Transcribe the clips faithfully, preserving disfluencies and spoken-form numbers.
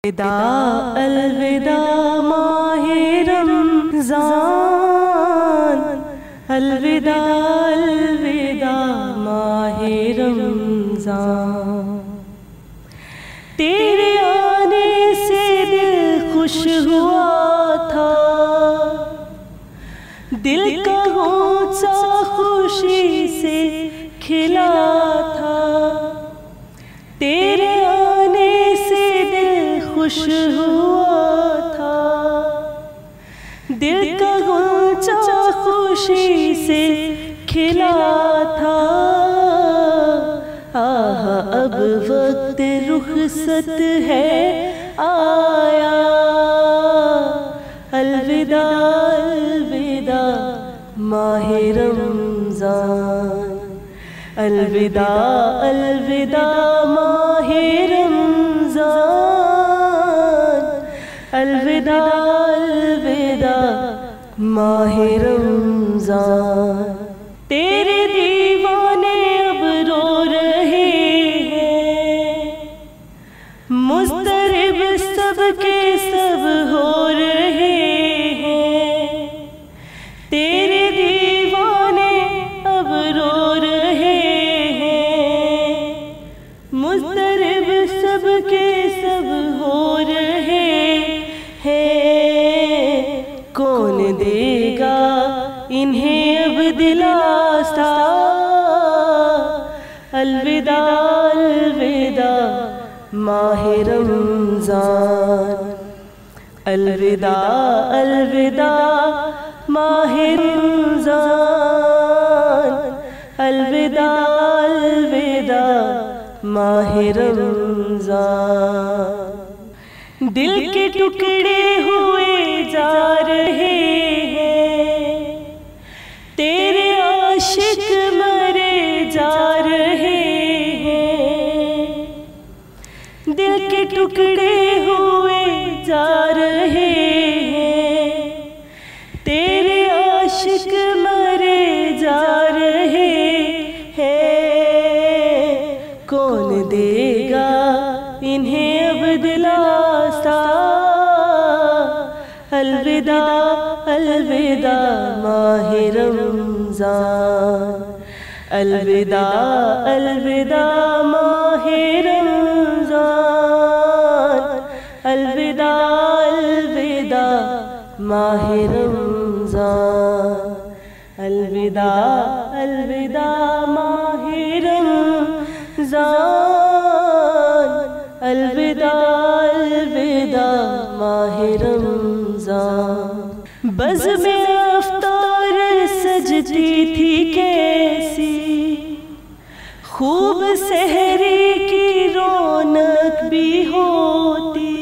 الوداع ماہ رمضان، الوداع الوداع ماہ رمضان، تیرے آنے سے دل خوش ہوا تھا، دل کا غنچہ خوشی سے کھلا تھا، تیرے آنے سے دل خوش ہوا تھا، دل کا غنچہ خوشی سے کھلا تھا، آہ اب وقت رخصت ہے آیا، الوداع الوداع ماہ رمضان، الوداع الوداع ماہ رمضان، الوداع الوداع ماہ رمضان، تیرے دیوانے اب رو رہے ہیں، مضطرب سب کے سب ہو رہے ہیں، تیرے دیوانے اب رو رہے ہیں، مضطرب سب کے سب ہو رہے ہیں، کون دے گا انہیں اب دلاسا، الوداع الوداع ماہ رمضان، الوداع الوداع ماہ رمضان، الوداع الوداع ماہ رمضان، دل کے ٹکڑے ہوئے جا رہے ہیں، تیرے عاشق مرے جا رہے ہیں، دل کے ٹکڑے ہوئے جا رہے ہیں، تیرے عاشق مرے جا رہے ہیں، کون دے گا انہیں اب دلاسا، الوداع الوداع ماہ رمضان، الوداع الوداع ماہ رمضان، الوداع الوداع ماہ رمضان، الوداع الوداع ماہ رمضان، الوداع الوداع ماہ رمضان، بزم افطار سجتی تھی کیسی، خوب سحری کی رونق بھی ہوتی،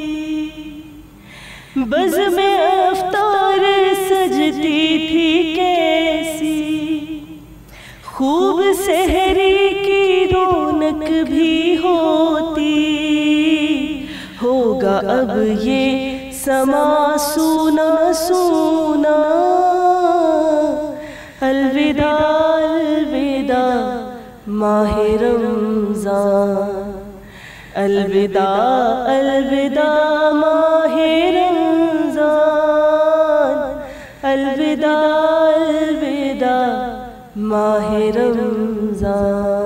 بزم افطار سجتی تھی کیسی، خوب سحری کی رونق بھی ہوتی، ہوگا اب یہ سما سونا سونا، الوداع الوداع ماہ رمضان، الوداع الوداع ماہ رمضان، الوداع الوداع ماہ رمضان۔